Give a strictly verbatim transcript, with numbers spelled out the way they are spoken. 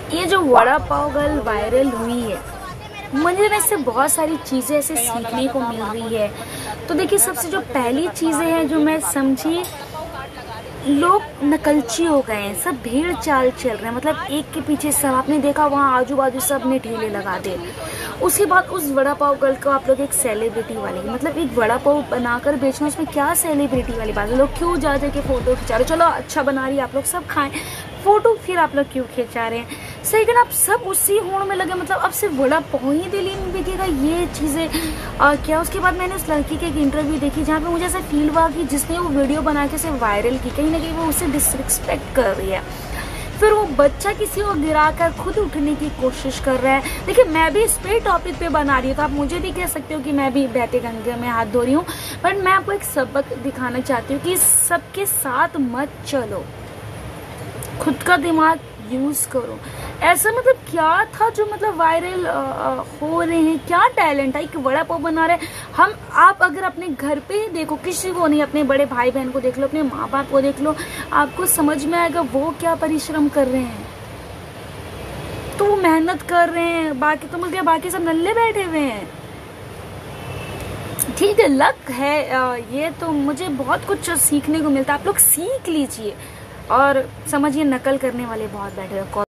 ये जो vada pav girl viral हुई है, मुझे ना इससे बहुत सारी चीज़ें ऐसे सीखने को मिल रही है। तो देखिए, सबसे जो पहली चीज़ें हैं जो मैं समझी, लोग नकलची हो गए हैं, सब भीड़ चाल चल रहे हैं। मतलब एक के पीछे सब, आपने देखा वहाँ आजू बाजू सब ने ठेले लगा दे। उसके बाद उस वड़ा पाव गर्ल को आप लोग एक सेलिब्रिटी वाले, मतलब एक वड़ा पाव बनाकर बेचना, उसमें क्या सेलिब्रिटी वाली बात है? लोग क्यों जा जा के फोटो खिंचा रहे? चलो अच्छा बना रही है, आप लोग सब खाएं, फोटो फिर आप लोग क्यों खिंचा रहे हैं? सेकंड, आप सब उसी होड़ में लगे, मतलब अब सिर्फ वड़ा पाव ही दिल्ली में बिकेगा, ये चीज़ें क्या? उसके बाद मैंने उस लड़की की एक इंटरव्यू देखी जहाँ पे मुझे ऐसा फील हुआ कि जिसने वो वीडियो बना के उसे वायरल की, कहीं ना कहीं वो उसे डिसरिस्पेक्ट कर रही है। फिर वो बच्चा किसी को गिराकर खुद उठने की कोशिश कर रहा है। देखिए, मैं भी इस पे टॉपिक पे बना रही हूँ, तो आप मुझे भी कह सकते हो कि मैं भी बहते गंगे में हाथ धो रही हूँ, बट मैं आपको एक सबक दिखाना चाहती हूँ कि सबके साथ मत चलो, खुद का दिमाग यूज करो। ऐसा मतलब क्या था जो मतलब वायरल हो रहे हैं? क्या टैलेंट है? एक वड़ा पाव बना रहे हैं हम। आप अगर अपने घर पे ही देखो, किसी को नहीं, अपने बड़े भाई बहन को देख लो, अपने माँ बाप को देख लो, आपको समझ में आएगा वो क्या परिश्रम कर रहे हैं। तो वो मेहनत कर रहे हैं, बाकी तो मतलब बाकी सब नल्ले बैठे हुए हैं। ठीक है, लक है ये, तो मुझे बहुत कुछ सीखने को मिलता है। आप लोग सीख लीजिए और समझिए, नकल करने वाले बहुत बैठे हैं।